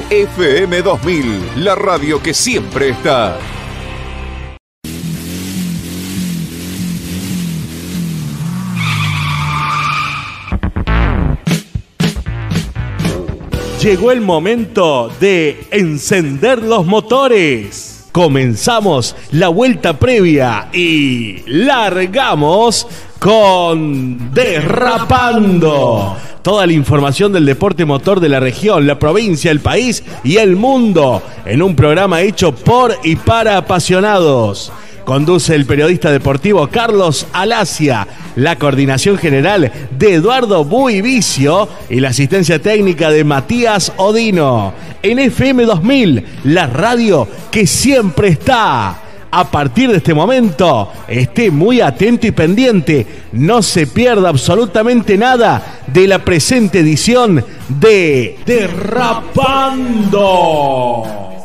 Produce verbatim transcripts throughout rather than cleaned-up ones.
F M dos mil, la radio que siempre está. Llegó el momento de encender los motores. Comenzamos la vuelta previa y largamos con Derrapando. Toda la información del deporte motor de la región, la provincia, el país y el mundo en un programa hecho por y para apasionados. Conduce el periodista deportivo Carlos Alacia, la coordinación general de Eduardo Buivicio y la asistencia técnica de Matías Odino. En F M dos mil, la radio que siempre está. A partir de este momento, esté muy atento y pendiente. No se pierda absolutamente nada de la presente edición de Derrapando.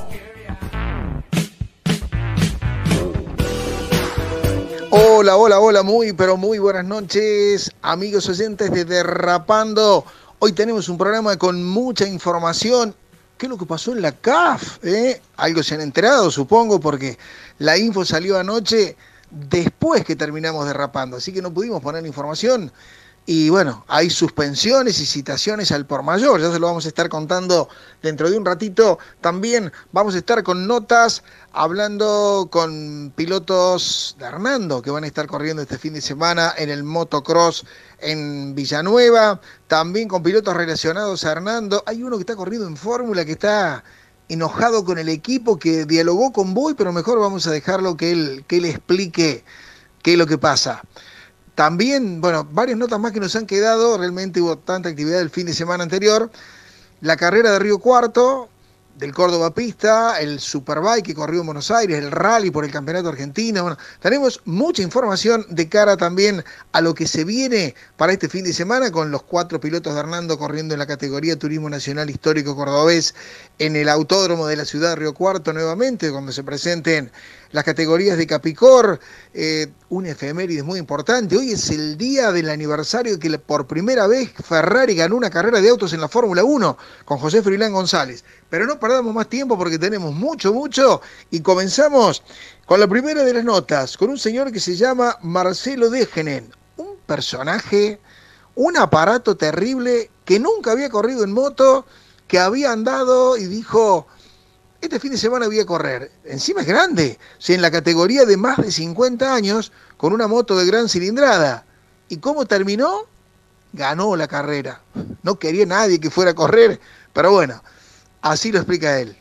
Hola, hola, hola, muy, pero muy buenas noches, amigos oyentes de Derrapando. Hoy tenemos un programa con mucha información. ¿Qué es lo que pasó en la C A F? ¿Eh? Algo se han enterado, supongo, porque la info salió anoche después que terminamos Derrapando, así que no pudimos poner la información. Y bueno, hay suspensiones y citaciones al por mayor, ya se lo vamos a estar contando dentro de un ratito. También vamos a estar con notas, hablando con pilotos de Hernando que van a estar corriendo este fin de semana en el motocross en Villanueva, también con pilotos relacionados a Hernando. Hay uno que está corriendo en Fórmula que está enojado con el equipo, que dialogó con Boy, pero mejor vamos a dejarlo que él, que él explique qué es lo que pasa. También, bueno, varias notas más que nos han quedado. Realmente hubo tanta actividad el fin de semana anterior. La carrera de Río Cuarto, del Córdoba Pista, el Superbike que corrió en Buenos Aires, el rally por el Campeonato Argentino. Bueno, tenemos mucha información de cara también a lo que se viene para este fin de semana, con los cuatro pilotos de Hernando corriendo en la categoría Turismo Nacional Histórico Cordobés en el Autódromo de la ciudad de Río Cuarto nuevamente, cuando se presenten las categorías de Capicor. Eh, un efemérides muy importante. Hoy es el día del aniversario que por primera vez Ferrari ganó una carrera de autos en la Fórmula uno con José Frilán González. Pero no perdamos más tiempo porque tenemos mucho, mucho, y comenzamos con la primera de las notas, con un señor que se llama Marcelo Degenen, un personaje, un aparato terrible, que nunca había corrido en moto, que había andado y dijo: este fin de semana voy a correr. Encima es grande, o sea, en la categoría de más de cincuenta años, con una moto de gran cilindrada. ¿Y cómo terminó? Ganó la carrera. No quería nadie que fuera a correr, pero bueno, así lo explica él.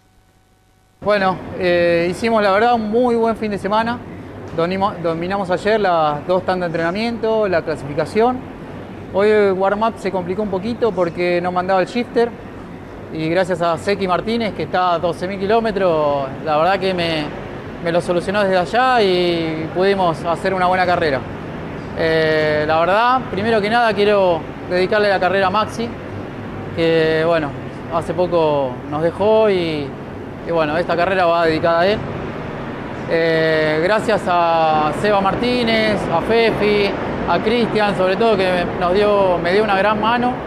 Bueno, eh, hicimos la verdad un muy buen fin de semana. Dominamos, dominamos ayer las dos tandas de entrenamiento, la clasificación. Hoy el warm-up se complicó un poquito porque no mandaba el shifter. Y gracias a Seki Martínez, que está a doce mil kilómetros, la verdad que me, me lo solucionó desde allá y pudimos hacer una buena carrera. Eh, la verdad, primero que nada quiero dedicarle la carrera a Maxi, que bueno, hace poco nos dejó y, y bueno, esta carrera va dedicada a él. Eh, gracias a Seba Martínez, a Fefi, a Cristian, sobre todo, que nos dio, me dio una gran mano.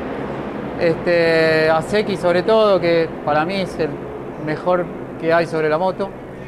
Este, a Seki sobre todo, que para mí es el mejor que hay sobre la moto.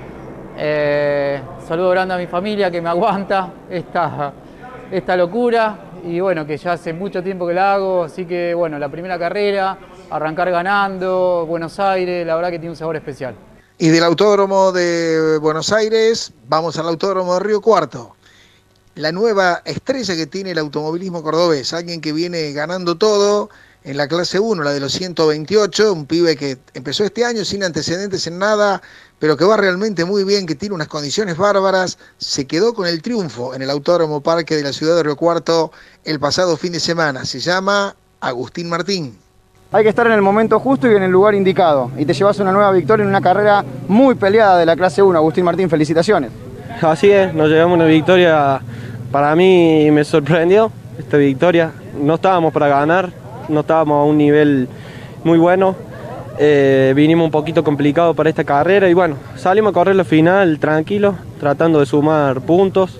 Eh, saludo grande a mi familia que me aguanta esta, esta locura, y bueno, que ya hace mucho tiempo que la hago, así que bueno, la primera carrera, arrancar ganando, Buenos Aires, la verdad que tiene un sabor especial. Y del Autódromo de Buenos Aires vamos al Autódromo de Río Cuarto. La nueva estrella que tiene el automovilismo cordobés, alguien que viene ganando todo en la clase uno, la de los ciento veintiocho, un pibe que empezó este año sin antecedentes en nada, pero que va realmente muy bien, que tiene unas condiciones bárbaras. Se quedó con el triunfo en el Autódromo Parque de la ciudad de Río Cuarto el pasado fin de semana. Se llama Agustín Martín. Hay que estar en el momento justo y en el lugar indicado, y te llevas una nueva victoria en una carrera muy peleada de la clase uno. Agustín Martín, felicitaciones. Así es, nos llevamos una victoria. Para mí me sorprendió esta victoria. No estábamos para ganar, no estábamos a un nivel muy bueno. Eh, vinimos un poquito complicado para esta carrera y bueno, salimos a correr la final tranquilo, tratando de sumar puntos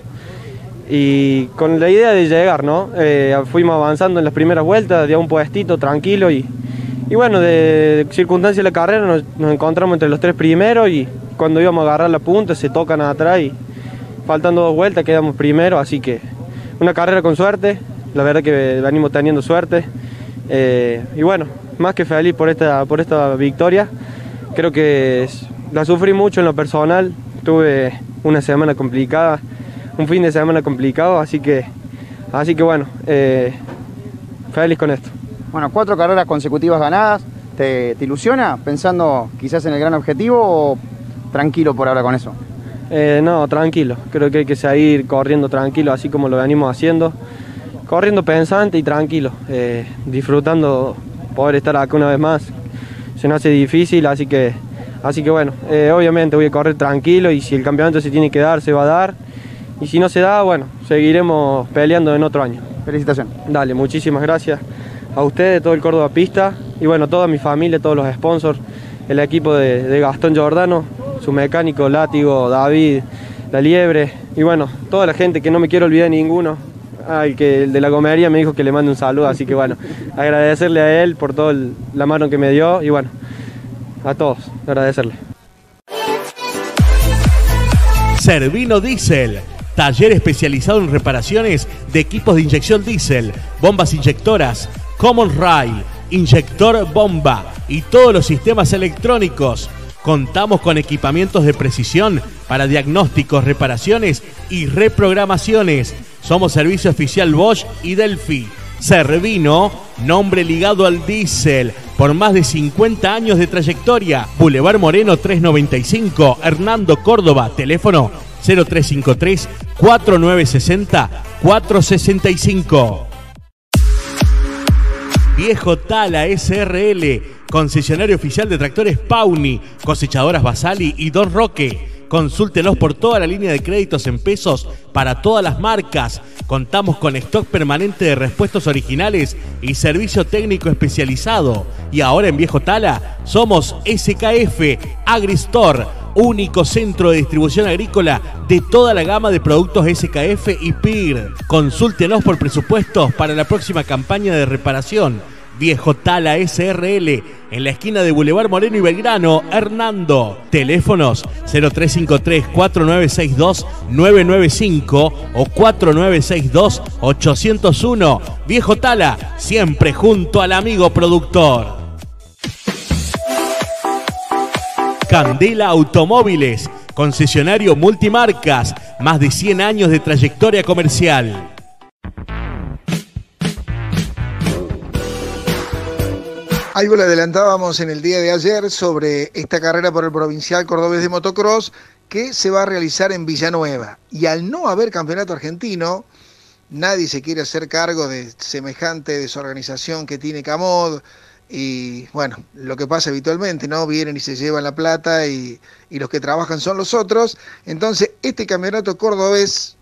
y con la idea de llegar, ¿no? Eh, fuimos avanzando en las primeras vueltas, de a un puestito tranquilo y, y bueno, de, de circunstancias de la carrera nos, nos encontramos entre los tres primeros y cuando íbamos a agarrar la punta se tocan atrás y faltando dos vueltas quedamos primero, así que una carrera con suerte, la verdad que venimos teniendo suerte eh, y bueno, más que feliz por esta, por esta victoria. Creo que la sufrí mucho en lo personal, tuve una semana complicada, un fin de semana complicado, así que, así que bueno, eh, feliz con esto. Bueno, cuatro carreras consecutivas ganadas, ¿te, te ilusiona pensando quizás en el gran objetivo o tranquilo por ahora con eso? Eh, no, tranquilo, creo que hay que seguir corriendo tranquilo, así como lo venimos haciendo, corriendo pensante y tranquilo, eh, disfrutando poder estar acá una vez más. Se nos hace difícil, así que, así que bueno, eh, obviamente voy a correr tranquilo y si el campeonato se tiene que dar, se va a dar. Y si no se da, bueno, seguiremos peleando en otro año. Felicitaciones. Dale, muchísimas gracias a ustedes, todo el Córdoba Pista y bueno, toda mi familia, todos los sponsors, el equipo de, de Gastón Giordano, su mecánico, Látigo, David, La Liebre y bueno, toda la gente que no me quiero olvidar ninguno. Ah, el, que, el de la gomería me dijo que le mande un saludo, así que bueno, agradecerle a él por toda la mano que me dio y bueno, a todos, agradecerle. Servino Diesel, taller especializado en reparaciones de equipos de inyección diésel, bombas inyectoras, Common Rail, inyector bomba y todos los sistemas electrónicos. Contamos con equipamientos de precisión para diagnósticos, reparaciones y reprogramaciones. Somos servicio oficial Bosch y Delphi. Servino, nombre ligado al diésel, por más de cincuenta años de trayectoria. Boulevard Moreno trescientos noventa y cinco, Hernando Córdoba. Teléfono cero tres cinco tres, cuatro nueve seis cero, cuatro seis cinco. Viejo Tala S R L, concesionario oficial de tractores Pauni, cosechadoras Basali y Don Roque. Consúltenos por toda la línea de créditos en pesos para todas las marcas. Contamos con stock permanente de repuestos originales y servicio técnico especializado. Y ahora en Viejo Tala somos S K F AgriStore, único centro de distribución agrícola de toda la gama de productos S K F y P I R. Consúltenos por presupuestos para la próxima campaña de reparación. Viejo Tala S R L, en la esquina de Boulevard Moreno y Belgrano, Hernando. Teléfonos cero tres cinco tres, cuatro nueve seis dos, nueve nueve cinco o cuatro nueve seis dos, ocho cero uno. Viejo Tala, siempre junto al amigo productor. Candela Automóviles, concesionario multimarcas, más de cien años de trayectoria comercial. Algo le adelantábamos en el día de ayer sobre esta carrera por el Provincial Cordobés de Motocross que se va a realizar en Villanueva. Y al no haber campeonato argentino, nadie se quiere hacer cargo de semejante desorganización que tiene Camod. Y bueno, lo que pasa habitualmente, ¿no? Vienen y se llevan la plata y, y los que trabajan son los otros. Entonces, este campeonato cordobés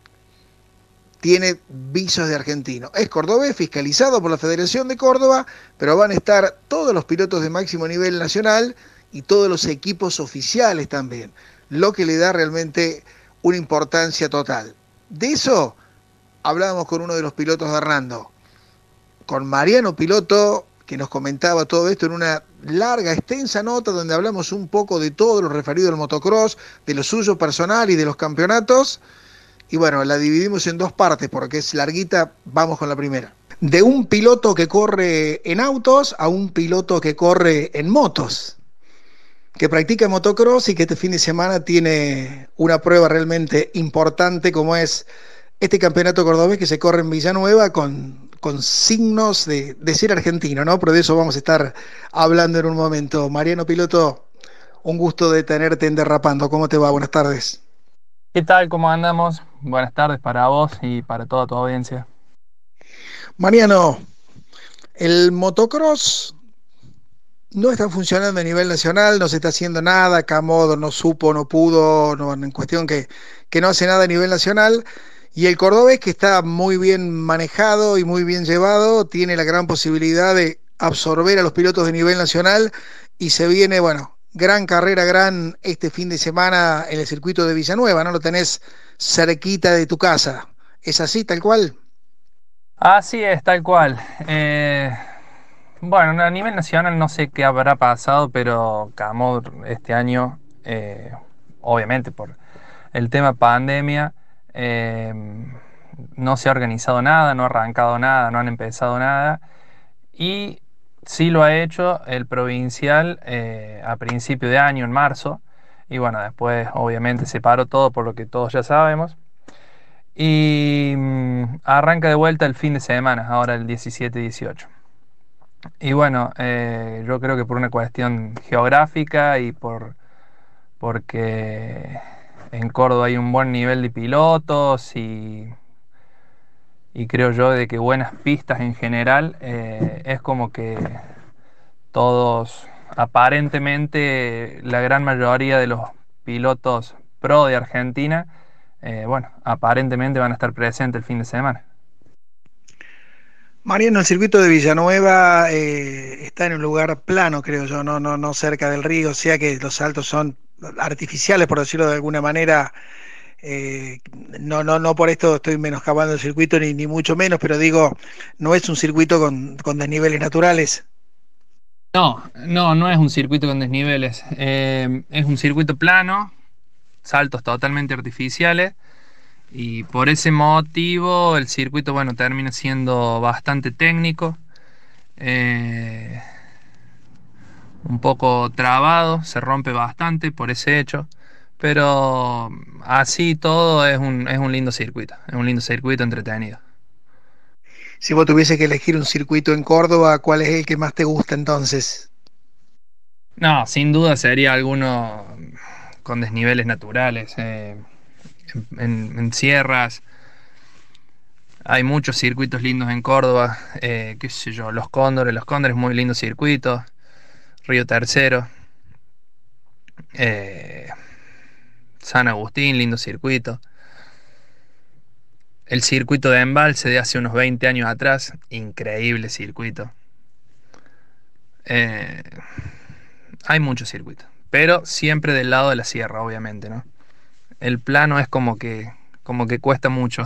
tiene visos de argentino. Es cordobés, fiscalizado por la Federación de Córdoba, pero van a estar todos los pilotos de máximo nivel nacional y todos los equipos oficiales también, lo que le da realmente una importancia total. De eso hablábamos con uno de los pilotos de Hernando, con Mariano Piloto, que nos comentaba todo esto en una larga, extensa nota donde hablamos un poco de todo lo referido al motocross, de lo suyo personal y de los campeonatos. Y bueno, la dividimos en dos partes porque es larguita, vamos con la primera. De un piloto que corre en autos a un piloto que corre en motos, que practica motocross y que este fin de semana tiene una prueba realmente importante como es este campeonato cordobés que se corre en Villanueva con, con signos de, de ser argentino, ¿no? Pero de eso vamos a estar hablando en un momento. Mariano Piloto, un gusto de tenerte en Derrapando. ¿Cómo te va? Buenas tardes. ¿Qué tal? ¿Cómo andamos? Buenas tardes para vos y para toda tu audiencia. Mariano, el motocross no está funcionando a nivel nacional, no se está haciendo nada, Camodo no supo, no pudo, no, en cuestión que, que no hace nada a nivel nacional, y el cordobés, que está muy bien manejado y muy bien llevado, tiene la gran posibilidad de absorber a los pilotos de nivel nacional, y se viene, bueno, gran carrera, gran este fin de semana en el circuito de Villanueva, ¿no? Lo tenés cerquita de tu casa. ¿Es así, tal cual? Así es, tal cual. Eh, Bueno, a nivel nacional no sé qué habrá pasado, pero Camod este año, eh, obviamente por el tema pandemia, eh, no se ha organizado nada, no ha arrancado nada, no han empezado nada. Y sí lo ha hecho el provincial eh, a principio de año, en marzo. Y bueno, después obviamente se paró todo por lo que todos ya sabemos. Y mm, arranca de vuelta el fin de semana, ahora el diecisiete y dieciocho. Y bueno, eh, yo creo que por una cuestión geográfica y por porque en Córdoba hay un buen nivel de pilotos y, y creo yo de que buenas pistas en general, eh, es como que todos, aparentemente la gran mayoría de los pilotos pro de Argentina, eh, bueno, aparentemente van a estar presentes el fin de semana. Mariano, el circuito de Villanueva eh, está en un lugar plano, creo yo, no, no, no cerca del río, o sea que los saltos son artificiales, por decirlo de alguna manera. Eh, no, no, no por esto estoy menoscabando el circuito, ni, ni mucho menos, pero digo, no es un circuito con, con desniveles naturales. No, no, no es un circuito con desniveles. Eh, es un circuito plano, saltos totalmente artificiales. Y por ese motivo el circuito, bueno, termina siendo bastante técnico. eh, un poco trabado, se rompe bastante por ese hecho. Pero así todo es un, es un lindo circuito. Es un lindo circuito entretenido. Si vos tuviese que elegir un circuito en Córdoba, ¿cuál es el que más te gusta entonces? No, sin duda sería alguno con desniveles naturales. eh, en, en- en sierras. Hay muchos circuitos lindos en Córdoba. eh, qué sé yo, Los Cóndores. Los Cóndores, muy lindo circuito. Río Tercero. eh, San Agustín, lindo circuito. El circuito de Embalse de hace unos veinte años atrás, increíble circuito. Eh, Hay muchos circuitos, pero siempre del lado de la sierra, obviamente, ¿no? El plano es como que, como que cuesta mucho.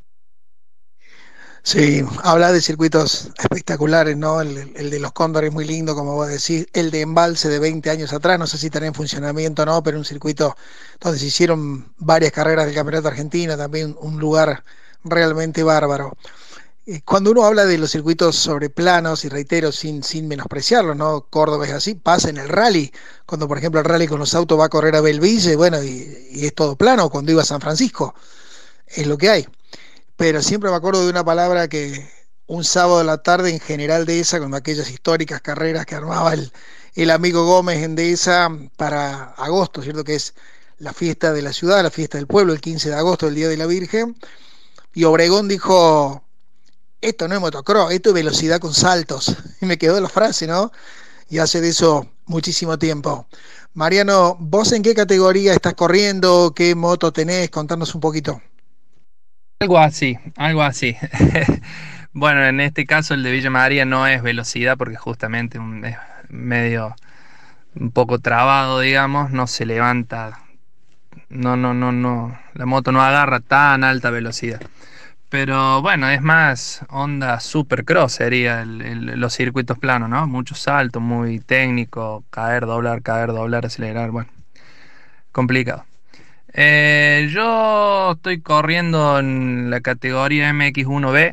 Sí, habla de circuitos espectaculares, ¿no? El, el de los Cóndores muy lindo, como vos decís. El de Embalse de veinte años atrás, no sé si estará en funcionamiento o no, pero un circuito donde se hicieron varias carreras del Campeonato Argentino, también un lugar realmente bárbaro. Eh, Cuando uno habla de los circuitos sobre planos, y reitero, sin, sin menospreciarlo, ¿no? Córdoba es así, pasa en el rally, cuando por ejemplo el rally con los autos va a correr a Belville, bueno, y, y es todo plano, cuando iba a San Francisco, es lo que hay. Pero siempre me acuerdo de una palabra que un sábado de la tarde en General Dehesa, con aquellas históricas carreras que armaba el, el amigo Gómez en Dehesa para agosto, ¿cierto? Que es la fiesta de la ciudad, la fiesta del pueblo, el quince de agosto, el Día de la Virgen. Y Obregón dijo, esto no es motocross, esto es velocidad con saltos. Y me quedó la frase, ¿no? Y hace de eso muchísimo tiempo. Mariano, ¿vos en qué categoría estás corriendo? ¿Qué moto tenés? Contanos un poquito. Algo así, algo así. Bueno, en este caso el de Villa María no es velocidad porque justamente un- es medio un poco trabado, digamos, no se levanta, no, no, no, no, la moto no agarra tan alta velocidad. Pero bueno, es más onda supercross sería el- el- los circuitos planos, ¿no? Muchos saltos, muy técnico, caer, doblar, caer, doblar, acelerar, bueno, complicado. Eh, yo estoy corriendo en la categoría M X uno B,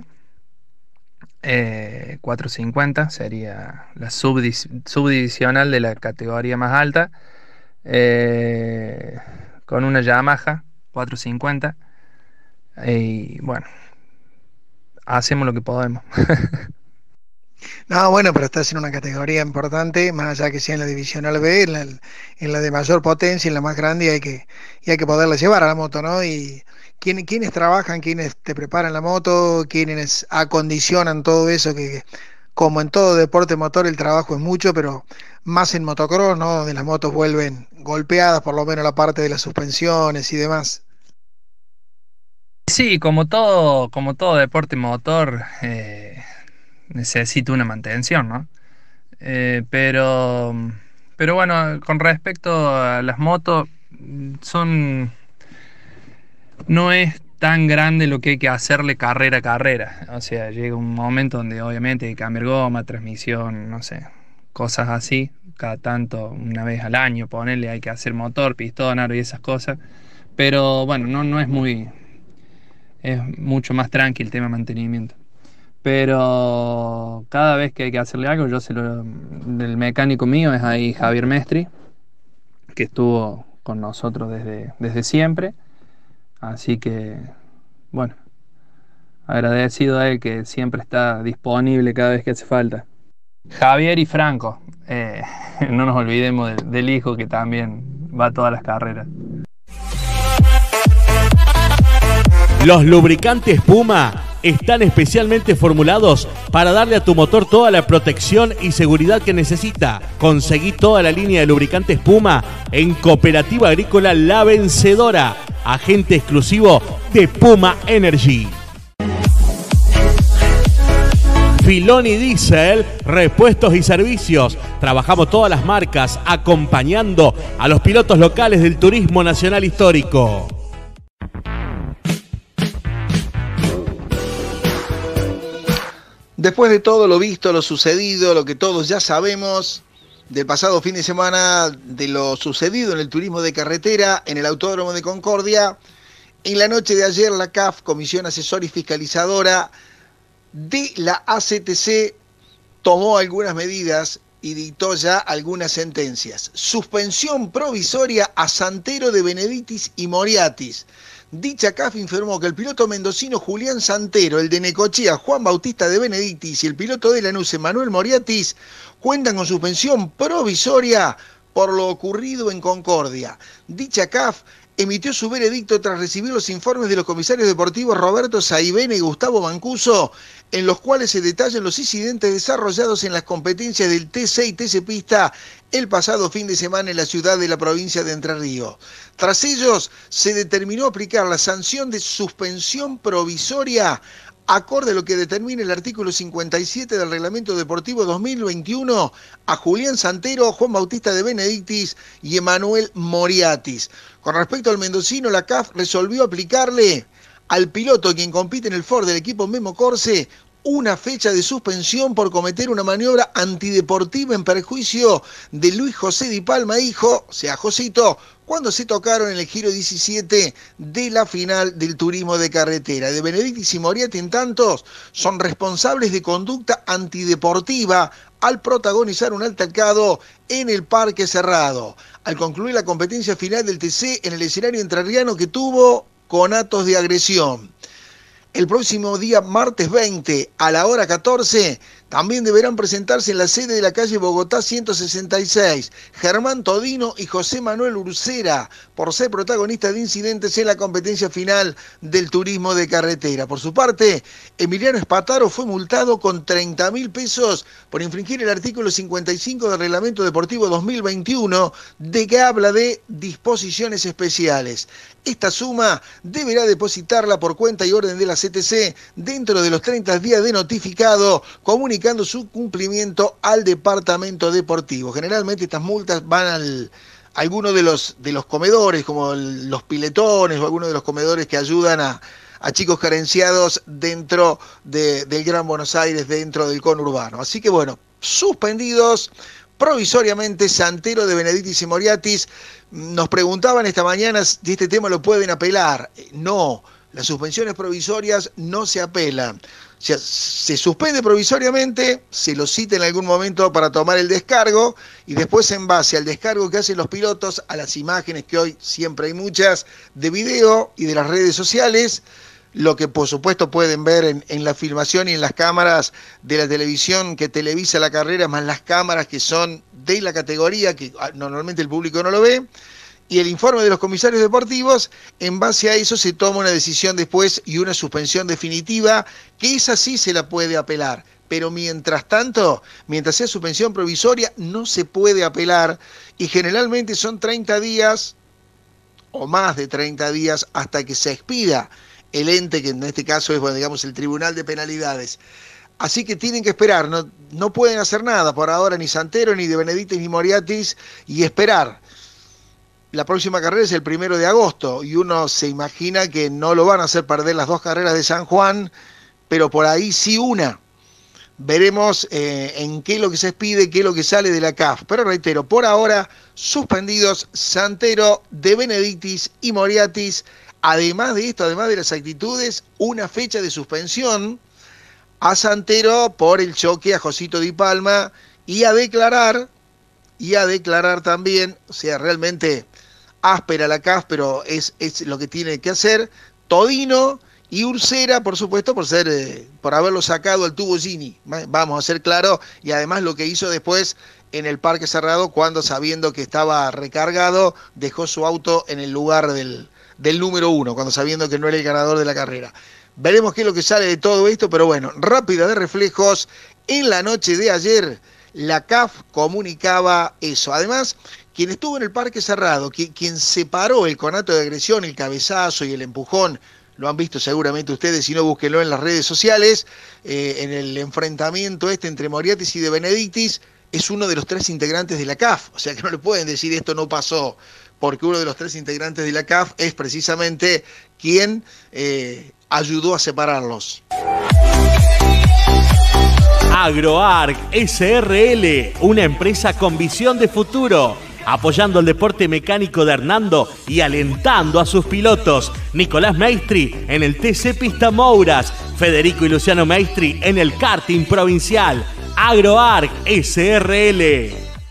eh, cuatrocientos cincuenta, sería la subdis- subdivisional de la categoría más alta, eh, con una Yamaha cuatrocientos cincuenta. Y bueno, hacemos lo que podemos. No, bueno, pero estás en una categoría importante, más allá que sea en la divisional B, en la, en la de mayor potencia, en la más grande, y hay que, y hay que poderla llevar a la moto, ¿no? Y ¿quién- quiénes trabajan, quiénes te preparan la moto, quiénes acondicionan todo eso, que como en todo deporte motor el trabajo es mucho, pero más en motocross, ¿no? Donde las motos vuelven golpeadas, por lo menos la parte de las suspensiones y demás. Sí, como todo, como todo deporte motor, eh, necesita una mantención, ¿no? Eh, pero, pero bueno, con respecto a las motos, mm, son, no es tan grande lo que hay que hacerle carrera a carrera. O sea, llega un momento donde obviamente hay que cambiar goma, transmisión, no sé, cosas así. Cada tanto, una vez al año, ponerle, hay que hacer motor, pistón, aro y esas cosas. Pero bueno, no, no es muy... es mucho más tranquilo el tema de mantenimiento. Pero cada vez que hay que hacerle algo, yo se lo... el mecánico mío es ahí Javier Mestri, que estuvo con nosotros desde, desde siempre. Así que, bueno, agradecido a él que siempre está disponible cada vez que hace falta. Javier y Franco, eh, no nos olvidemos del, del hijo que también va a todas las carreras. Los lubricantes Puma están especialmente formulados para darle a tu motor toda la protección y seguridad que necesita. Conseguí toda la línea de lubricantes Puma en Cooperativa Agrícola La Vencedora, agente exclusivo de Puma Energy. Filoni Diesel, repuestos y servicios. Trabajamos todas las marcas acompañando a los pilotos locales del turismo nacional histórico. Después de todo lo visto, lo sucedido, lo que todos ya sabemos del pasado fin de semana, de lo sucedido en el turismo de carretera, en el Autódromo de Concordia, en la noche de ayer la C A F, Comisión Asesora y Fiscalizadora de la A C T C, tomó algunas medidas y dictó ya algunas sentencias. Suspensión provisoria a Santero, De Benedictis y Moriatis. Dicha C A F informó que el piloto mendocino Julián Santero, el de Necochea Juan Bautista De Benedictis y el piloto de Lanús Manuel Moriatis cuentan con suspensión provisoria por lo ocurrido en Concordia. Dicha C A F emitió su veredicto tras recibir los informes de los comisarios deportivos Roberto Saibene y Gustavo Mancuso, en los cuales se detallan los incidentes desarrollados en las competencias del T C y T C Pista el pasado fin de semana en la ciudad de la provincia de Entre Ríos. Tras ellos, se determinó aplicar la sanción de suspensión provisoria acorde a lo que determina el artículo cincuenta y siete del Reglamento Deportivo dos mil veintiuno a Julián Santero, Juan Bautista De Benedictis y Emanuel Moriatis. Con respecto al mendocino, la C A F resolvió aplicarle al piloto quien compite en el Ford del equipo Memo Corse una fecha de suspensión por cometer una maniobra antideportiva en perjuicio de Luis José Di Palma, hijo, o sea, Josito, cuando se tocaron en el giro diecisiete de la final del turismo de carretera. De Benedictis y Moriatis, en tantos, son responsables de conducta antideportiva al protagonizar un altercado en el Parque Cerrado, al concluir la competencia final del T C en el escenario entrerriano que tuvo conatos de agresión. El próximo día, martes veinte, a la hora catorce, también deberán presentarse en la sede de la calle Bogotá ciento sesenta y seis, Germán Todino y José Manuel Ursera, por ser protagonistas de incidentes en la competencia final del turismo de carretera. Por su parte, Emiliano Espataro fue multado con treinta mil pesos por infringir el artículo cincuenta y cinco del Reglamento Deportivo dos mil veintiuno, de que habla de disposiciones especiales. Esta suma deberá depositarla por cuenta y orden de la C T C dentro de los treinta días de notificado, comunicando su cumplimiento al departamento deportivo. Generalmente estas multas van al, a alguno de los, de los comedores, como el, los piletones o algunos de los comedores que ayudan a, a chicos carenciados dentro de, del Gran Buenos Aires, dentro del conurbano. Así que bueno, suspendidos provisoriamente Santero, De Benedictis y Moriatis. Nos preguntaban esta mañana si este tema lo pueden apelar. No, las suspensiones provisorias no se apelan. O sea, se suspende provisoriamente, se lo cita en algún momento para tomar el descargo y después, en base al descargo que hacen los pilotos, a las imágenes que hoy siempre hay muchas de video y de las redes sociales, lo que por supuesto pueden ver en, en la filmación y en las cámaras de la televisión que televisa la carrera, más las cámaras que son de la categoría, que normalmente el público no lo ve, y el informe de los comisarios deportivos. En base a eso se toma una decisión después y una suspensión definitiva, que esa sí se la puede apelar. Pero mientras tanto, mientras sea suspensión provisoria, no se puede apelar, y generalmente son treinta días o más de treinta días hasta que se expida el ente, que en este caso es, bueno, digamos, el Tribunal de Penalidades. Así que tienen que esperar, no, no pueden hacer nada por ahora, ni Santero, ni De Benedictis, ni Moriatis, y esperar. la próxima carrera es el primero de agosto y uno se imagina que no lo van a hacer perder las dos carreras de San Juan, pero por ahí sí una. Veremos eh, en qué es lo que se pide, qué es lo que sale de la C A F. Pero reitero, por ahora, suspendidos Santero, De Benedictis y Moriatis. Además de esto, además de las actitudes, una fecha de suspensión a Santero por el choque a Josito Di Palma y a declarar, y a declarar también, o sea, realmente áspera la C A F, pero es, es lo que tiene que hacer, Todino y Ursera, por supuesto, por ser eh, por haberlo sacado al tubo Gini, vamos a ser claros, y además lo que hizo después en el parque cerrado, cuando sabiendo que estaba recargado, dejó su auto en el lugar del, del número uno, cuando sabiendo que no era el ganador de la carrera. Veremos qué es lo que sale de todo esto, pero bueno, rápida de reflejos, en la noche de ayer la C A F comunicaba eso. Además, quien estuvo en el parque cerrado, quien, quien separó el conato de agresión, el cabezazo y el empujón, lo han visto seguramente ustedes, si no búsquenlo en las redes sociales, eh, en el enfrentamiento este entre Moriatis y De Benedictis, es uno de los tres integrantes de la C A F, o sea que no le pueden decir esto no pasó, porque uno de los tres integrantes de la C A F es precisamente quien eh, ayudó a separarlos. AgroArc S R L, una empresa con visión de futuro, apoyando el deporte mecánico de Hernando y alentando a sus pilotos. Nicolás Maestri en el T C Pista Mouras, Federico y Luciano Maestri en el karting provincial. AgroArc S R L.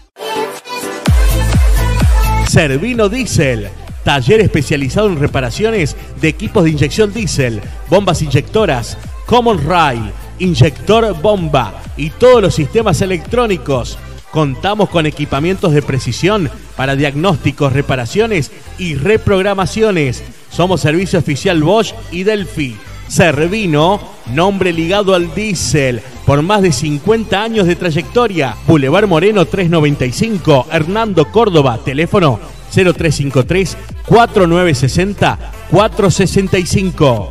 Servino Diesel, taller especializado en reparaciones de equipos de inyección diésel, bombas inyectoras, Common Rail, inyector bomba y todos los sistemas electrónicos. Contamos con equipamientos de precisión para diagnósticos, reparaciones y reprogramaciones. Somos servicio oficial Bosch y Delphi. Servino, nombre ligado al diésel, por más de cincuenta años de trayectoria. Boulevard Moreno trescientos noventa y cinco, Hernando Córdoba. Teléfono cero tres cinco tres, cuatro nueve seis cero, cuatro seis cinco.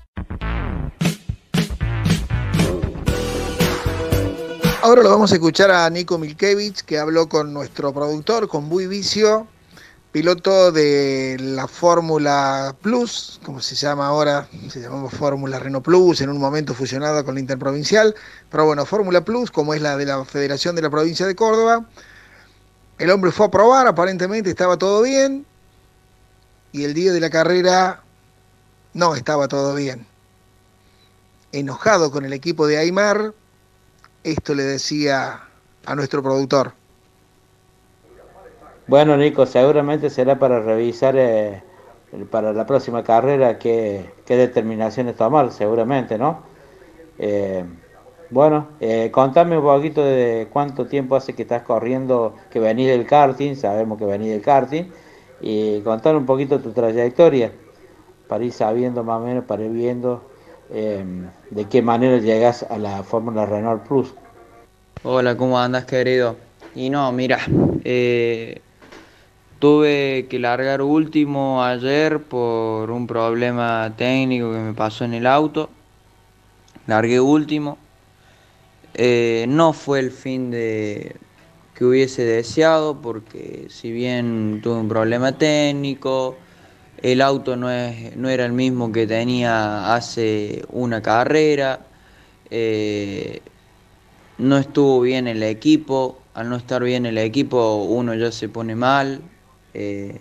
Ahora lo vamos a escuchar a Nico Milkevich, que habló con nuestro productor, con Bui Vicio, piloto de la Fórmula Plus, como se llama ahora, se llamaba Fórmula Renault Plus, en un momento fusionada con la Interprovincial, pero bueno, Fórmula Plus, como es la de la Federación de la Provincia de Córdoba. El hombre fue a probar, aparentemente estaba todo bien, y el día de la carrera no estaba todo bien. Enojado con el equipo de Aymar, esto le decía a nuestro productor. Bueno, Nico, seguramente será para revisar eh, para la próxima carrera qué, qué determinaciones tomar, seguramente, ¿no? Eh, bueno, eh, contame un poquito de cuánto tiempo hace que estás corriendo, que venís del karting, sabemos que venís del karting, y contar un poquito tu trayectoria, para ir sabiendo más o menos, para ir viendo Eh, de qué manera llegas a la Fórmula Renault Plus. Hola, ¿cómo andas, querido? Y no, mira, eh, tuve que largar último ayer por un problema técnico que me pasó en el auto. Largué último. Eh, no fue el fin de que hubiese deseado, porque si bien tuve un problema técnico, el auto no, es, no era el mismo que tenía hace una carrera, eh, no estuvo bien el equipo, al no estar bien el equipo uno ya se pone mal, eh,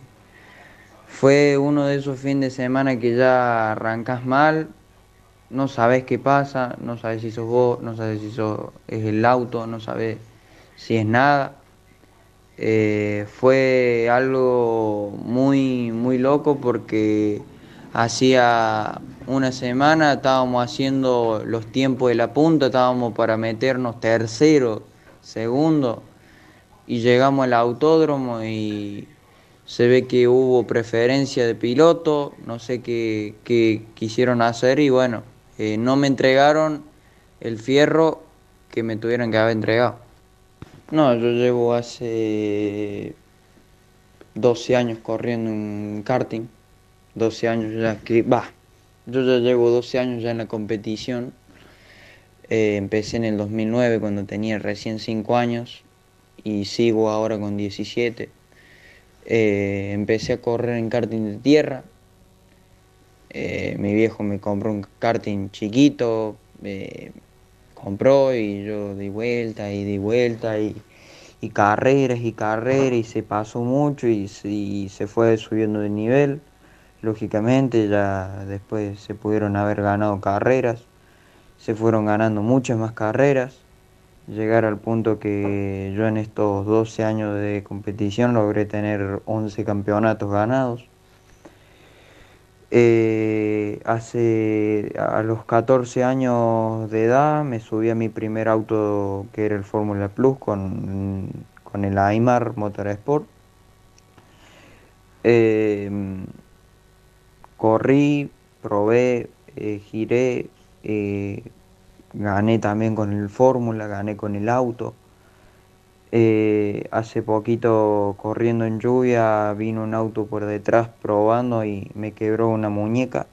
fue uno de esos fines de semana que ya arrancas mal, no sabes qué pasa, no sabes si sos vos, no sabes si sos, es el auto, no sabes si es nada. Eh, fue algo muy, muy loco, porque hacía una semana estábamos haciendo los tiempos de la punta, estábamos para meternos tercero, segundo, y llegamos al autódromo y se ve que hubo preferencia de piloto, no sé qué, qué quisieron hacer, y bueno, eh, no me entregaron el fierro que me tuvieron que haber entregado. No, yo llevo hace doce años corriendo en karting, doce años ya que, va, yo ya llevo doce años ya en la competición, eh, empecé en el dos mil nueve cuando tenía recién cinco años y sigo ahora con diecisiete, Eh, empecé a correr en karting de tierra. Eh, mi viejo me compró un karting chiquito, eh, compró y yo di vuelta y di vuelta y, y carreras y carreras y se pasó mucho y, y se fue subiendo de nivel. Lógicamente ya después se pudieron haber ganado carreras, se fueron ganando muchas más carreras, llegar al punto que yo en estos doce años de competición logré tener once campeonatos ganados. Eh, hace a los catorce años de edad me subí a mi primer auto que era el Fórmula Plus con, con el Aymar Motorsport. Eh, corrí, probé, eh, giré, eh, gané también con el Fórmula, gané con el auto. Eh, hace poquito corriendo en lluvia vino un auto por detrás probando y me quebró una muñeca.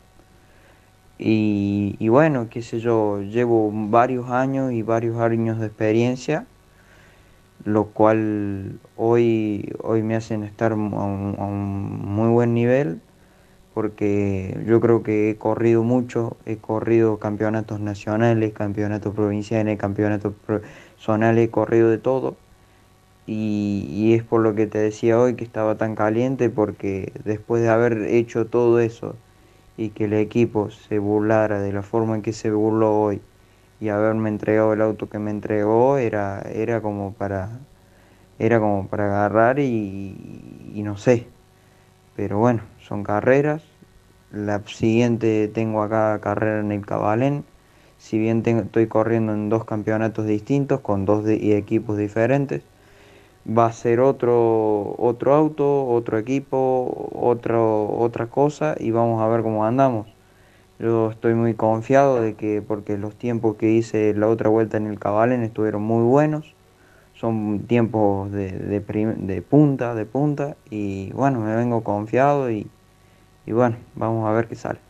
Y, y bueno, qué sé yo, llevo varios años y varios años de experiencia, lo cual hoy, hoy me hacen estar a un, a un muy buen nivel, porque yo creo que he corrido mucho, he corrido campeonatos nacionales, campeonatos provinciales, campeonatos zonales, he corrido de todo. Y, y es por lo que te decía hoy que estaba tan caliente, porque después de haber hecho todo eso y que el equipo se burlara de la forma en que se burló hoy y haberme entregado el auto que me entregó, era, era como para era como para agarrar y, y no sé. Pero bueno, son carreras. La siguiente tengo acá carrera en el Cabalén. Si bien tengo, estoy corriendo en dos campeonatos distintos con dos de, y equipos diferentes, va a ser otro, otro auto, otro equipo, otro, otra cosa y vamos a ver cómo andamos. Yo estoy muy confiado de que, porque los tiempos que hice la otra vuelta en el Cabalén estuvieron muy buenos, son tiempos de, de, prim, de punta, de punta y bueno, me vengo confiado y, y bueno, vamos a ver qué sale.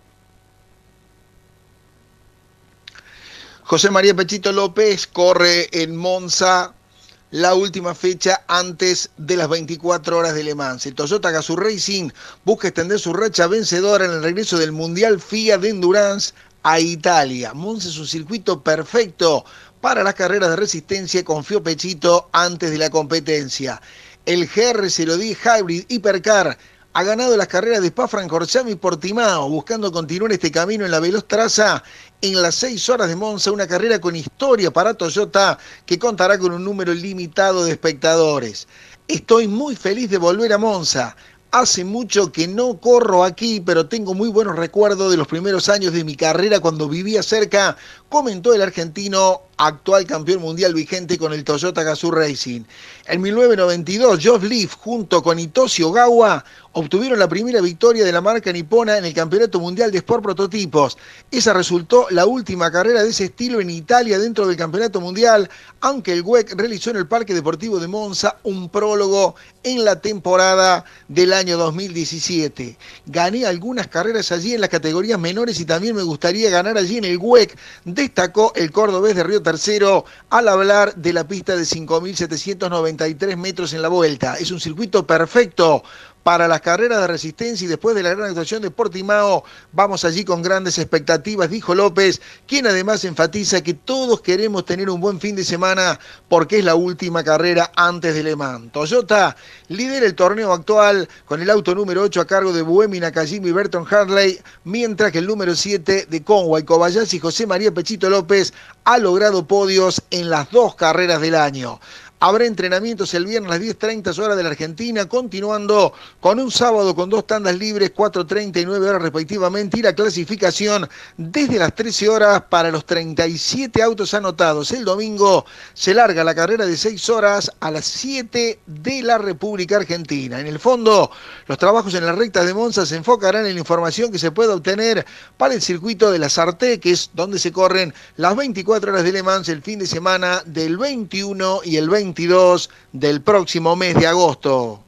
José María Pechito López corre en Monza la última fecha antes de las veinticuatro horas de Le Mans. El Toyota Gazoo Racing busca extender su racha vencedora en el regreso del Mundial FIA de Endurance a Italia. Monza es un circuito perfecto para las carreras de resistencia, confió Pechito antes de la competencia. El G R cero diez Hybrid Hypercar ha ganado las carreras de Spa-Francorchamps y Portimao, buscando continuar este camino en la veloz traza en las seis horas de Monza, una carrera con historia para Toyota que contará con un número limitado de espectadores. Estoy muy feliz de volver a Monza. Hace mucho que no corro aquí, pero tengo muy buenos recuerdos de los primeros años de mi carrera cuando vivía cerca, comentó el argentino, actual campeón mundial vigente con el Toyota Gazoo Racing. En mil novecientos noventa y dos, Geoff Leaf junto con Hitoshi Ogawa obtuvieron la primera victoria de la marca nipona en el Campeonato Mundial de Sport Prototipos. Esa resultó la última carrera de ese estilo en Italia dentro del Campeonato Mundial, aunque el W E C realizó en el Parque Deportivo de Monza un prólogo en la temporada del año dos mil diecisiete. Gané algunas carreras allí en las categorías menores y también me gustaría ganar allí en el W E C, destacó el cordobés de Río Tercero al hablar de la pista de cinco mil setecientos noventa y tres metros en la vuelta. Es un circuito perfecto para las carreras de resistencia y después de la gran actuación de Portimao, vamos allí con grandes expectativas, dijo López, quien además enfatiza que todos queremos tener un buen fin de semana porque es la última carrera antes de Le Mans. Toyota lidera el torneo actual con el auto número ocho a cargo de Buemi Nakajima y Burton Hartley, mientras que el número siete de Conway Kobayashi y José María Pechito López ha logrado podios en las dos carreras del año. Habrá entrenamientos el viernes a las diez treinta horas de la Argentina, continuando con un sábado con dos tandas libres, cuatro treinta y nueve horas respectivamente, y la clasificación desde las trece horas para los treinta y siete autos anotados. El domingo se larga la carrera de seis horas a las siete de la República Argentina. En el fondo, los trabajos en las rectas de Monza se enfocarán en la información que se pueda obtener para el circuito de la Sarthe, que es donde se corren las veinticuatro horas de Le Mans el fin de semana del veintiuno y el veintidós del próximo mes de agosto.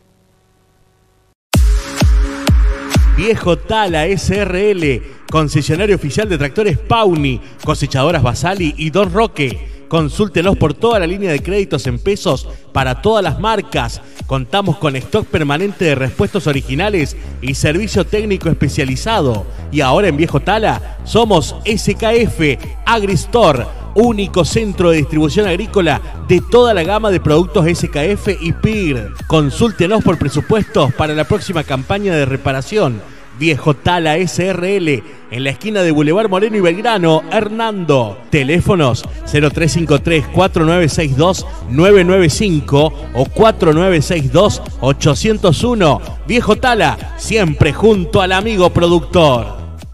Viejo Tala S R L, concesionario oficial de tractores Pauni, cosechadoras Basali y Don Roque. Consúltenos por toda la línea de créditos en pesos para todas las marcas. Contamos con stock permanente de repuestos originales y servicio técnico especializado. Y ahora en Viejo Tala somos S K F AgriStore, único centro de distribución agrícola de toda la gama de productos S K F y P I R. Consúltenos por presupuestos para la próxima campaña de reparación. Viejo Tala S R L, en la esquina de Boulevard Moreno y Belgrano, Hernando. Teléfonos cero tres cinco tres, cuatro nueve seis dos, nueve nueve cinco o cuatro nueve seis dos, ocho cero uno. Viejo Tala, siempre junto al amigo productor.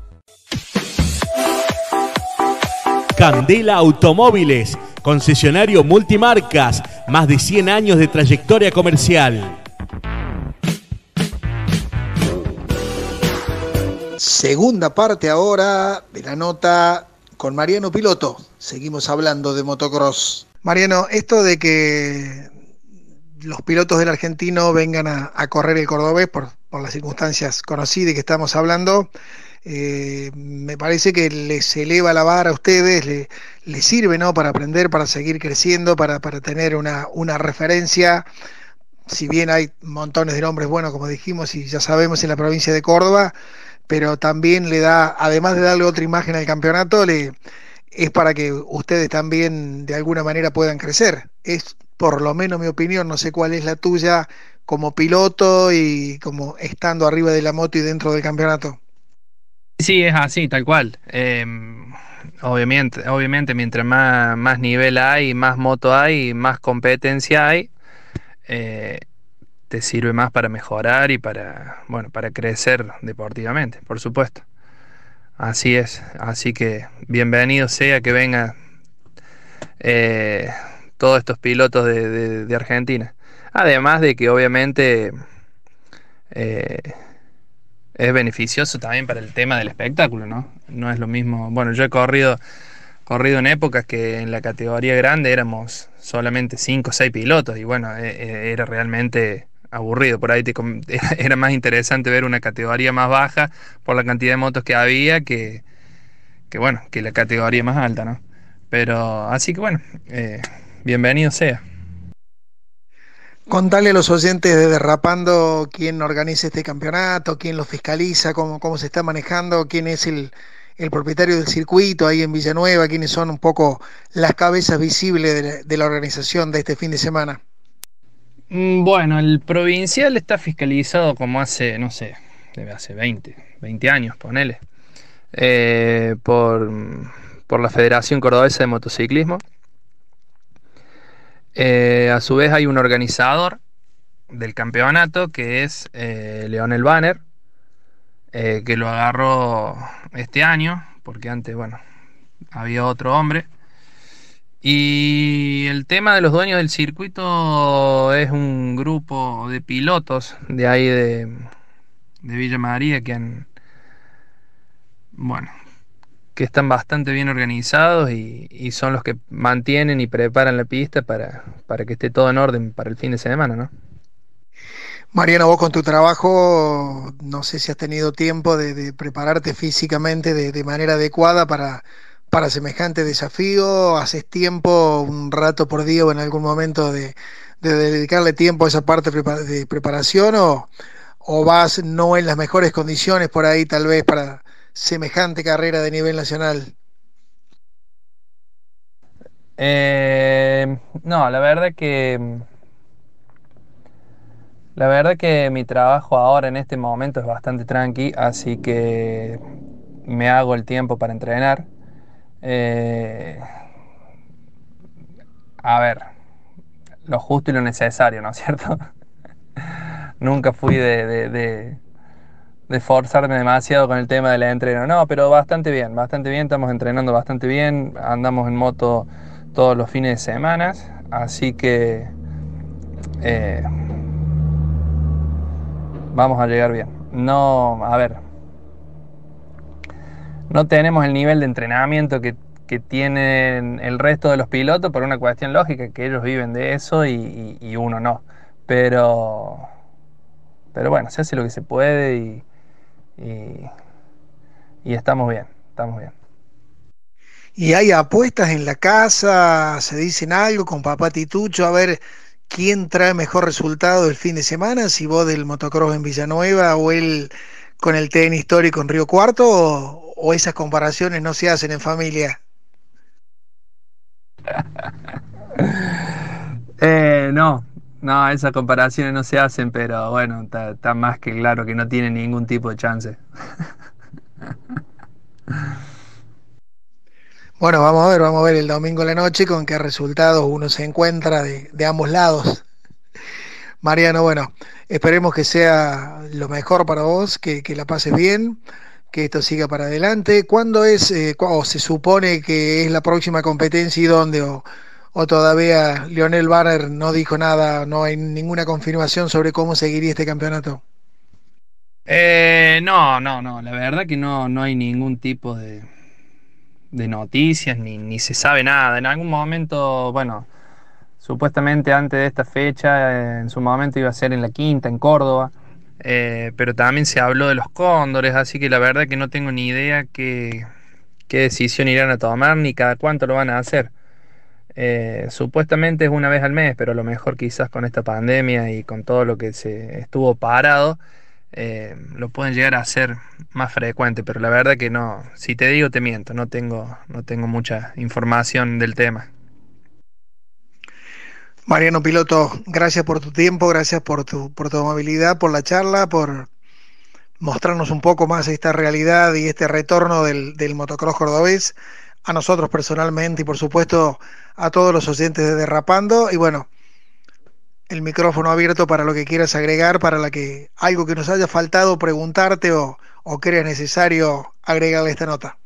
Candela Automóviles, concesionario multimarcas, más de cien años de trayectoria comercial. Segunda parte ahora de la nota con Mariano Piloto. Seguimos hablando de motocross. Mariano, esto de que los pilotos del argentino vengan a, a correr el cordobés por, por las circunstancias conocidas que estamos hablando, eh, me parece que les eleva la vara a ustedes, les, les sirve, ¿no?, para aprender, para seguir creciendo, para, para tener una, una referencia. Si bien hay montones de nombres buenos, como dijimos, y ya sabemos en la provincia de Córdoba, pero también le da, además de darle otra imagen al campeonato, le, es para que ustedes también de alguna manera puedan crecer. Es por lo menos mi opinión, no sé cuál es la tuya como piloto y como estando arriba de la moto y dentro del campeonato. Sí, es así, tal cual. Eh, obviamente, obviamente mientras más, más nivel hay, más moto hay, más competencia hay, eh, te sirve más para mejorar y para, bueno, para crecer deportivamente, por supuesto. Así es, así que bienvenido sea que vengan eh, todos estos pilotos de, de, de Argentina. Además de que obviamente eh, es beneficioso también para el tema del espectáculo, ¿no? No es lo mismo, bueno, yo he corrido, corrido en épocas que en la categoría grande éramos solamente cinco o seis pilotos y bueno, eh, era realmente aburrido. Por ahí te, era más interesante ver una categoría más baja por la cantidad de motos que había que, que bueno, que la categoría más alta, ¿no? Pero así que bueno, eh, bienvenido sea. Contale a los oyentes de Derrapando quién organiza este campeonato, quién lo fiscaliza, cómo, cómo se está manejando, quién es el, el propietario del circuito ahí en Villanueva, quiénes son un poco las cabezas visibles de la, de la organización de este fin de semana. Bueno, el provincial está fiscalizado como hace, no sé, debe hace veinte, veinte años, ponele, eh, por, por la Federación Cordobesa de Motociclismo. Eh, a su vez hay un organizador del campeonato que es eh, Leonel Banner, eh, que lo agarró este año, porque antes, bueno, había otro hombre. Y el tema de los dueños del circuito es un grupo de pilotos de ahí de, de Villa María que han, bueno, que están bastante bien organizados y, y son los que mantienen y preparan la pista para, para que esté todo en orden para el fin de semana, ¿no? Mariano, vos con tu trabajo, no sé si has tenido tiempo de, de prepararte físicamente de, de manera adecuada para, para semejante desafío. ¿Haces tiempo, un rato por día o en algún momento de, de dedicarle tiempo a esa parte de preparación o, o vas no en las mejores condiciones por ahí tal vez para semejante carrera de nivel nacional? Eh, no, la verdad que la verdad que mi trabajo ahora en este momento es bastante tranqui, así que me hago el tiempo para entrenar. Eh, a ver, lo justo y lo necesario, ¿no es cierto? Nunca fui de, de, de de forzarme demasiado con el tema del entreno. No, pero bastante bien, bastante bien, estamos entrenando bastante bien, andamos en moto todos los fines de semana, así que eh, vamos a llegar bien. No, a ver, no tenemos el nivel de entrenamiento que, que tienen el resto de los pilotos por una cuestión lógica, que ellos viven de eso y, y, y uno no. Pero, pero bueno, se hace lo que se puede y Y, y estamos bien, estamos bien. ¿Y hay apuestas en la casa? ¿Se dicen algo con papá Titucho? A ver, ¿quién trae mejor resultado el fin de semana? Si vos del motocross en Villanueva o él con el tenis histórico en Río Cuarto, o, o esas comparaciones no se hacen en familia. Eh, no, no, esas comparaciones no se hacen, pero bueno, está, está más que claro que no tiene ningún tipo de chance. Bueno, vamos a ver, vamos a ver el domingo a la noche con qué resultados uno se encuentra de, de ambos lados. Mariano, bueno, esperemos que sea lo mejor para vos, que, que la pases bien, que esto siga para adelante. ¿Cuándo es, eh, cu- o se supone que es la próxima competencia y dónde? O, o todavía Lionel Banner no dijo nada, no hay ninguna confirmación sobre cómo seguiría este campeonato. Eh, no, no, no, la verdad que no, no hay ningún tipo de, de noticias, ni, ni se sabe nada. En algún momento, bueno, supuestamente antes de esta fecha, eh, en su momento iba a ser en la Quinta, en Córdoba, eh, pero también se habló de los cóndores, así que la verdad que no tengo ni idea qué, qué decisión irán a tomar, ni cada cuánto lo van a hacer. Eh, supuestamente es una vez al mes, pero a lo mejor quizás con esta pandemia y con todo lo que se estuvo parado, eh, lo pueden llegar a hacer más frecuente, pero la verdad que no, si te digo te miento, no tengo, no tengo mucha información del tema. Mariano Piloto, gracias por tu tiempo, gracias por tu, por tu amabilidad, por la charla, por mostrarnos un poco más esta realidad y este retorno del, del motocross cordobés, a nosotros personalmente y por supuesto a todos los oyentes de Derrapando. Y bueno, el micrófono abierto para lo que quieras agregar, para la que algo que nos haya faltado preguntarte o, o creas necesario agregarle a esta nota.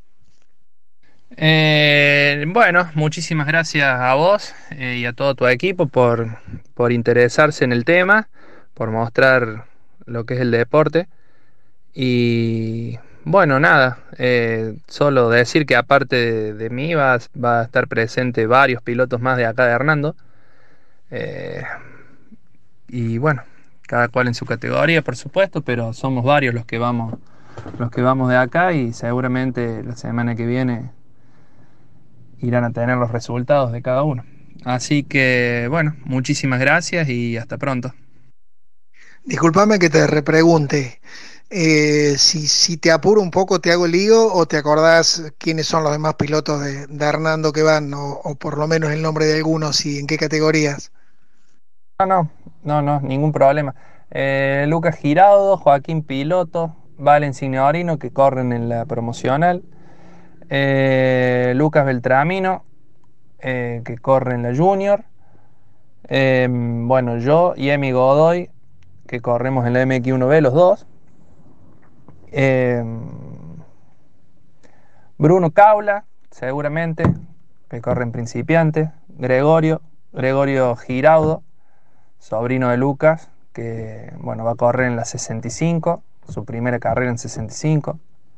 Eh, bueno, muchísimas gracias a vos eh, y a todo tu equipo por, por interesarse en el tema, por mostrar lo que es el deporte. Y bueno, nada, eh, solo decir que aparte de, de mí va, va a estar presente varios pilotos más de acá de Hernando. Eh, y bueno, cada cual en su categoría, por supuesto, pero somos varios los que vamos, los que vamos de acá y seguramente la semana que viene irán a tener los resultados de cada uno. Así que bueno, muchísimas gracias y hasta pronto. Disculpame que te repregunte. Eh, si, si te apuro un poco, ¿te hago lío o te acordás quiénes son los demás pilotos de, de Hernando que van? O, o por lo menos el nombre de algunos y en qué categorías. No, no, no, no, ningún problema. Eh, Lucas Giraudo, Joaquín Piloto, Valen Signorino, que corren en la promocional. Eh, Lucas Beltramino, eh, que corre en la Junior. Eh, bueno, yo y Emi Godoy, que corremos en la M X uno B, los dos. Eh, Bruno Caula, seguramente, que corre en principiantes. Gregorio, Gregorio Giraudo, sobrino de Lucas, que bueno, va a correr en la sesenta y cinco, su primera carrera en sesenta y cinco.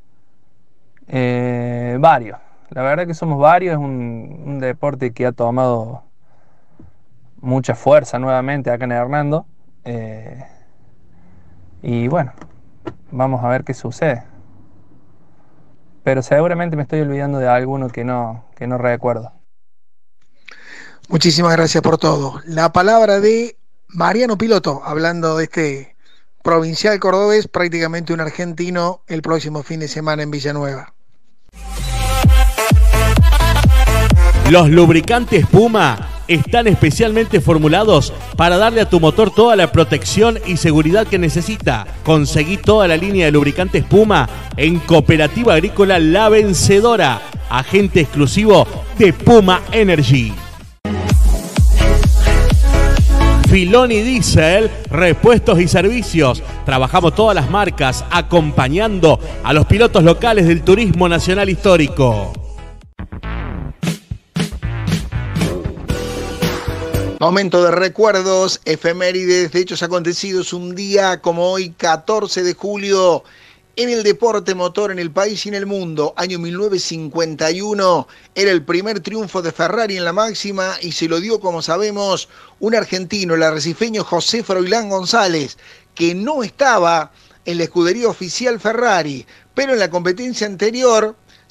Eh, varios, la verdad que somos varios, es un, un deporte que ha tomado mucha fuerza nuevamente acá en Hernando. Eh, y bueno, vamos a ver qué sucede. Pero seguramente me estoy olvidando de alguno que no, que no recuerdo. Muchísimas gracias por todo. La palabra de Mariano Piloto, hablando de este provincial cordobés, prácticamente un argentino, el próximo fin de semana en Villanueva. Los lubricantes Puma están especialmente formulados para darle a tu motor toda la protección y seguridad que necesita. Conseguí toda la línea de lubricantes Puma en Cooperativa Agrícola La Vencedora, agente exclusivo de Puma Energy. Filoni Diesel, repuestos y servicios. Trabajamos todas las marcas acompañando a los pilotos locales del turismo nacional histórico. Momento de recuerdos, efemérides de hechos acontecidos un día como hoy, catorce de julio, en el deporte motor en el país y en el mundo. Año mil novecientos cincuenta y uno, era el primer triunfo de Ferrari en la máxima y se lo dio, como sabemos, un argentino, el arrecifeño José Froilán González, que no estaba en la escudería oficial Ferrari, pero en la competencia anterior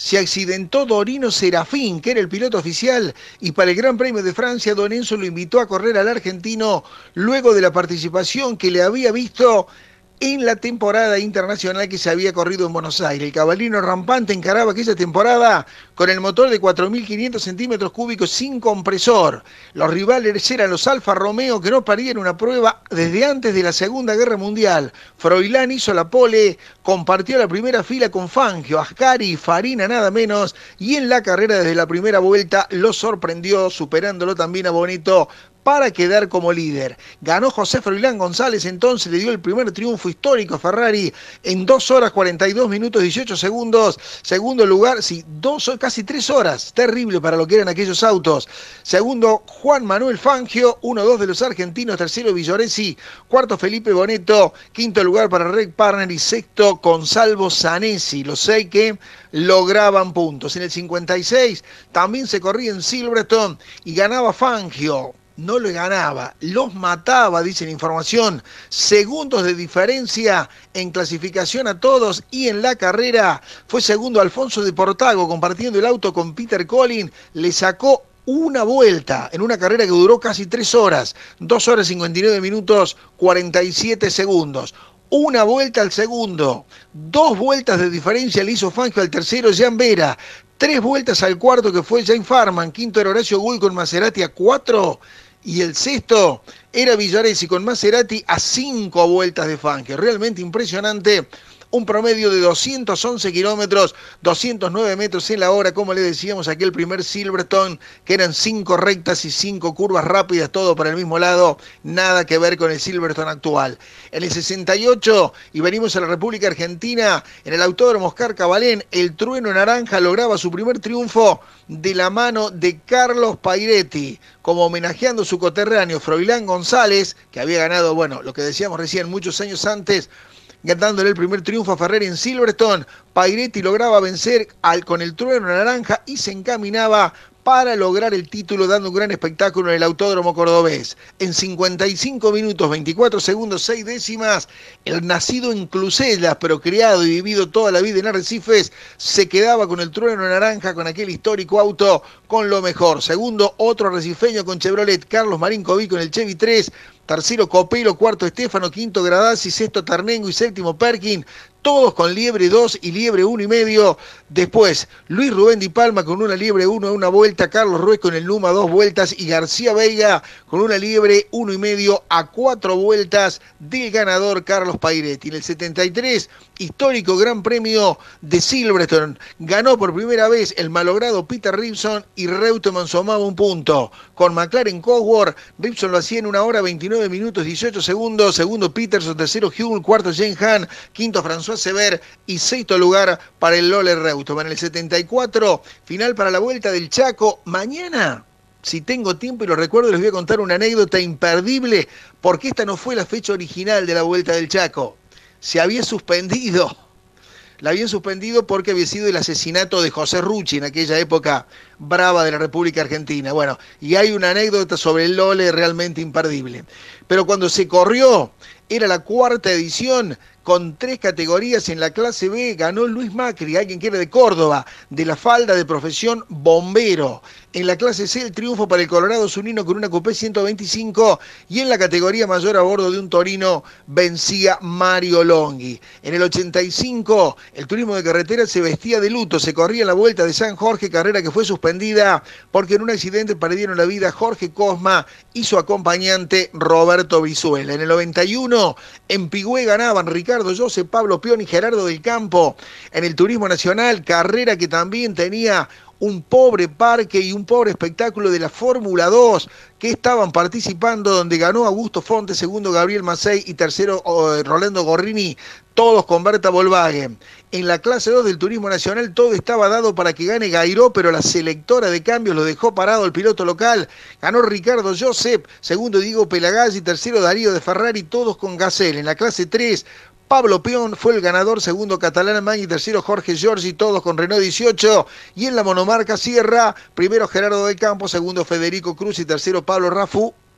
se accidentó Dorino Serafín, que era el piloto oficial, y para el Gran Premio de Francia, Don Enzo lo invitó a correr al argentino luego de la participación que le había visto en la temporada internacional que se había corrido en Buenos Aires. El cabalino rampante encaraba aquella temporada con el motor de cuatro mil quinientos centímetros cúbicos sin compresor. Los rivales eran los Alfa Romeo, que no parían una prueba desde antes de la Segunda Guerra Mundial. Froilán hizo la pole, compartió la primera fila con Fangio, Ascari y Farina nada menos, y en la carrera desde la primera vuelta lo sorprendió, superándolo también a Bonito para quedar como líder. Ganó José Froilán González, entonces le dio el primer triunfo histórico a Ferrari en dos horas cuarenta y dos minutos dieciocho segundos. Segundo lugar, sí, dos, casi tres horas, terrible para lo que eran aquellos autos. Segundo, Juan Manuel Fangio, uno dos de los argentinos, tercero Villoresi, cuarto Felipe Boneto, quinto lugar para Reg Parner y sexto Consalvo Zanesi, los seis que lograban puntos. En el cincuenta y seis también se corría en Silverstone y ganaba Fangio. No le ganaba, los mataba, dice la información, segundos de diferencia en clasificación a todos, y en la carrera fue segundo Alfonso de Portago, compartiendo el auto con Peter Collins, le sacó una vuelta en una carrera que duró casi tres horas, dos horas cincuenta y nueve minutos cuarenta y siete segundos. Una vuelta al segundo, dos vueltas de diferencia le hizo Fangio al tercero, Jan Vera, tres vueltas al cuarto, que fue Jane Farman, quinto era Horacio Guy con Maserati a cuatro, y el sexto era Villoresi con Maserati a cinco vueltas de Fangio. Realmente impresionante. Un promedio de doscientos once kilómetros, doscientos nueve metros en la hora, como le decíamos, aquel primer Silverstone, que eran cinco rectas y cinco curvas rápidas, todo para el mismo lado, nada que ver con el Silverstone actual. En el sesenta y ocho, y venimos a la República Argentina, en el Autódromo Oscar Cabalén, el Trueno Naranja lograba su primer triunfo de la mano de Carlos Pairetti, como homenajeando su coterráneo Froilán González, que había ganado, bueno, lo que decíamos recién, muchos años antes, dándole el primer triunfo a Ferrari en Silverstone. Pairetti lograba vencer al, con el Trueno Naranja y se encaminaba para lograr el título, dando un gran espectáculo en el Autódromo Cordobés. En cincuenta y cinco minutos, veinticuatro segundos, seis décimas, el nacido en Clusellas, pero criado y vivido toda la vida en Arrecifes, se quedaba con el Trueno Naranja, con aquel histórico auto, con lo mejor. Segundo, otro arrecifeño con Chevrolet, Carlos Marín Coví con el Chevy tres, tercero Copelo, cuarto Estefano, quinto Gradazzi, sexto Tarnengo y séptimo Perkin, todos con Liebre dos y Liebre uno y medio. Después, Luis Rubén Di Palma con una Liebre uno a una vuelta, Carlos Ruiz con el Numa dos vueltas y García Veiga con una Liebre uno y medio a cuatro vueltas del ganador Carlos Pairetti. En el setenta y tres, histórico Gran Premio de Silverstone, ganó por primera vez el malogrado Peter Ribson y Reutemann sumaba un punto. Con McLaren Cosworth, Ribson lo hacía en una hora veintinueve minutos dieciocho segundos, segundo Peterson, tercero Hume, cuarto Jane Hahn, quinto François Sever y sexto lugar para el Lole Reutemann. En el setenta y cuatro, final para la Vuelta del Chaco. Mañana, si tengo tiempo y lo recuerdo, les voy a contar una anécdota imperdible, porque esta no fue la fecha original de la Vuelta del Chaco. Se había suspendido. La habían suspendido porque había sido el asesinato de José Rucci en aquella época brava de la República Argentina. Bueno, y hay una anécdota sobre el Lole realmente imperdible. Pero cuando se corrió, era la cuarta edición, con tres categorías en la clase B, ganó Luis Macri, alguien que era de Córdoba, de la falda de profesión bombero. En la clase C, el triunfo para el Colorado Zunino con una Coupé ciento veinticinco, y en la categoría mayor a bordo de un Torino vencía Mario Longhi. En el ochenta y cinco, el turismo de carretera se vestía de luto, se corría en la Vuelta de San Jorge, carrera que fue suspendida porque en un accidente perdieron la vida Jorge Cosma y su acompañante Roberto Brizuela. En el noventa y uno, en Pigüé ganaban Ricardo José, Pablo Pion y Gerardo del Campo. En el turismo nacional, carrera que también tenía un pobre parque y un pobre espectáculo de la Fórmula dos, que estaban participando, donde ganó Augusto Fonte, segundo Gabriel Macei y tercero oh, Rolando Gorrini, todos con Berta Volkswagen. En la clase dos del turismo nacional todo estaba dado para que gane Gairó, pero la selectora de cambios lo dejó parado el piloto local. Ganó Ricardo Josep, segundo Diego Pelagaggi, tercero Darío de Ferrari, todos con Gacel. En la clase tres, Pablo Pion fue el ganador, segundo Catalán Magni, tercero Jorge Giorgi, todos con Renault dieciocho. Y en la monomarca Sierra, primero Gerardo del Campo, segundo Federico Cruz y tercero Pablo Rafú,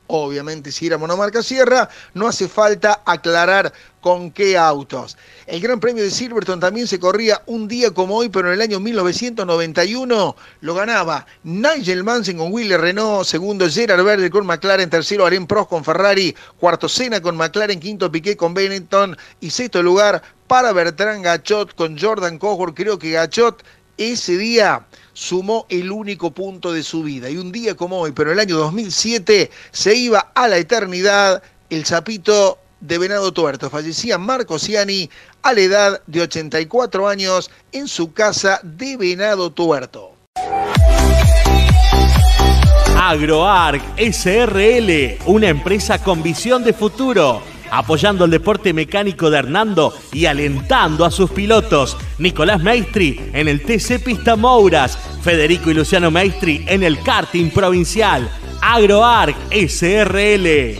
Obviamente, si era monomarca Sierra, no hace falta aclarar con qué autos. El Gran Premio de Silverstone también se corría un día como hoy, pero en el año mil novecientos noventa y uno lo ganaba Nigel Mansell con Willy Renault, segundo Gerard Berger con McLaren, tercero Alain Prost con Ferrari, cuarto Senna con McLaren, quinto Piquet con Benetton y sexto lugar para Bertrand Gachot con Jordan Cosworth. Creo que Gachot ese día sumó el único punto de su vida. Y un día como hoy, pero en el año dos mil siete, se iba a la eternidad el sapito de Venado Tuerto. Fallecía Marco Ciani a la edad de ochenta y cuatro años en su casa de Venado Tuerto. AgroArc S R L, una empresa con visión de futuro, apoyando el deporte mecánico de Hernando y alentando a sus pilotos. Nicolás Maestri en el T C Pista Mouras, Federico y Luciano Maestri en el karting provincial. AgroArc S R L.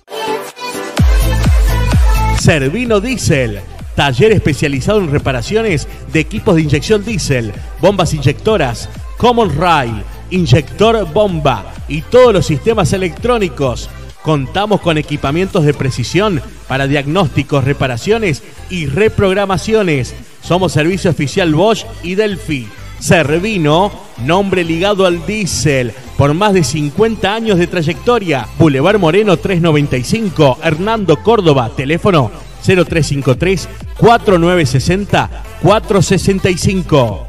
Servino Diesel, taller especializado en reparaciones de equipos de inyección diésel, bombas inyectoras, common rail, inyector bomba y todos los sistemas electrónicos. Contamos con equipamientos de precisión para diagnósticos, reparaciones y reprogramaciones. Somos servicio oficial Bosch y Delphi. Servino, nombre ligado al diésel, por más de cincuenta años de trayectoria. Boulevard Moreno trescientos noventa y cinco, Hernando Córdoba. Teléfono cero tres cinco tres, cuatro nueve seis cero, cuatro seis cinco.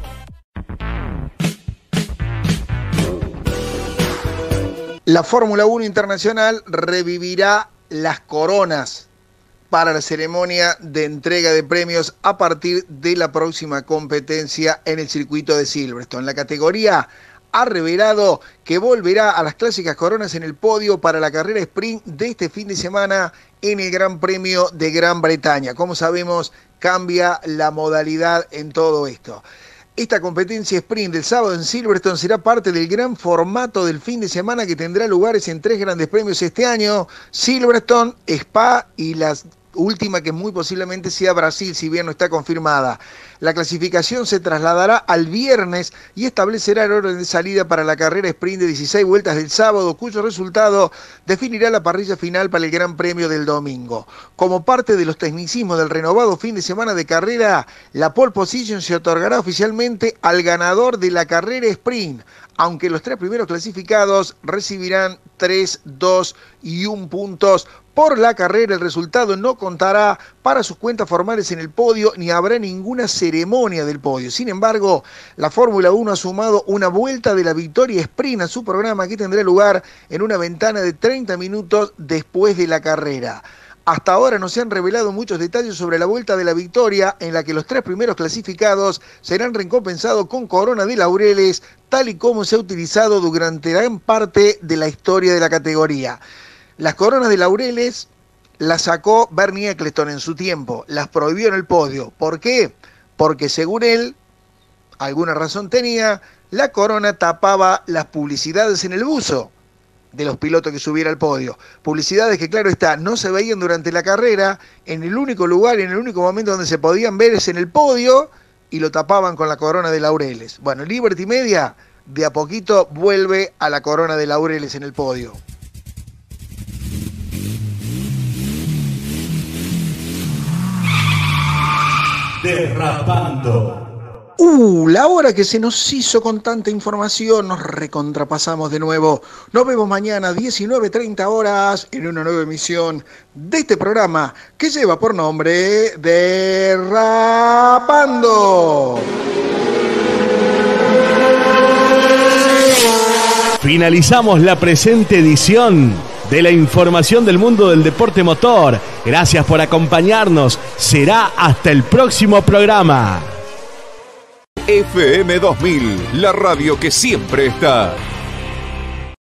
La Fórmula uno Internacional revivirá las coronas para la ceremonia de entrega de premios a partir de la próxima competencia en el circuito de Silverstone. La categoría ha revelado que volverá a las clásicas coronas en el podio para la carrera sprint de este fin de semana en el Gran Premio de Gran Bretaña. Como sabemos, cambia la modalidad en todo esto. Esta competencia sprint del sábado en Silverstone será parte del gran formato del fin de semana que tendrá lugares en tres grandes premios este año: Silverstone, Spa y la última que muy posiblemente sea Brasil, si bien no está confirmada. La clasificación se trasladará al viernes y establecerá el orden de salida para la carrera sprint de dieciséis vueltas del sábado, cuyo resultado definirá la parrilla final para el Gran Premio del domingo. Como parte de los tecnicismos del renovado fin de semana de carrera, la pole position se otorgará oficialmente al ganador de la carrera sprint, aunque los tres primeros clasificados recibirán tres, dos y un puntos por la carrera. El resultado no contará para sus cuentas formales en el podio ni habrá ninguna ceremonia del podio. Sin embargo, la Fórmula uno ha sumado una vuelta de la victoria sprint a su programa, que tendrá lugar en una ventana de treinta minutos después de la carrera. Hasta ahora no se han revelado muchos detalles sobre la vuelta de la victoria, en la que los tres primeros clasificados serán recompensados con corona de laureles, tal y como se ha utilizado durante gran parte de la historia de la categoría. Las coronas de laureles las sacó Bernie Ecclestone en su tiempo, las prohibió en el podio. ¿Por qué? Porque según él, alguna razón tenía, la corona tapaba las publicidades en el buzo de los pilotos que subiera al podio. Publicidades que, claro está, no se veían durante la carrera. En el único lugar y en el único momento donde se podían ver es en el podio, y lo tapaban con la corona de laureles. Bueno, Liberty Media de a poquito vuelve a la corona de laureles en el podio. Derrapando. Uh, la hora que se nos hizo con tanta información, nos recontrapasamos de nuevo. Nos vemos mañana, diecinueve treinta horas, en una nueva emisión de este programa que lleva por nombre Derrapando. Finalizamos la presente edición de la información del mundo del deporte motor. Gracias por acompañarnos. Será hasta el próximo programa. F M dos mil, la radio que siempre está.